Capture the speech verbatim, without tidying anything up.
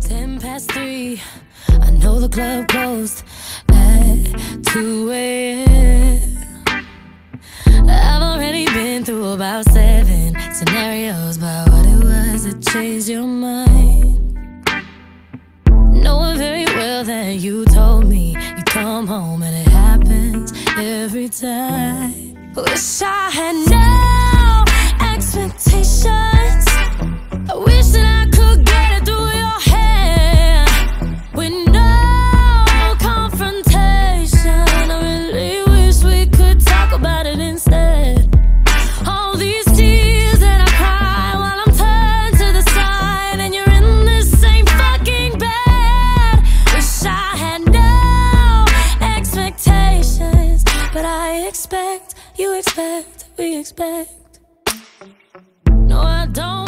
Ten past three, I know the club closed at two A M I've already been through about seven scenarios about what it was that changed your mind. Knowing very well that you told me you come home and it happens every time. Wish I had no expectations. I wish that I could get it through your head with no confrontation. I really wish we could talk about it instead. All these tears that I cry while I'm turned to the side and you're in this same fucking bed. Wish I had no expectations, but I expect, you expect, we expect. No, I don't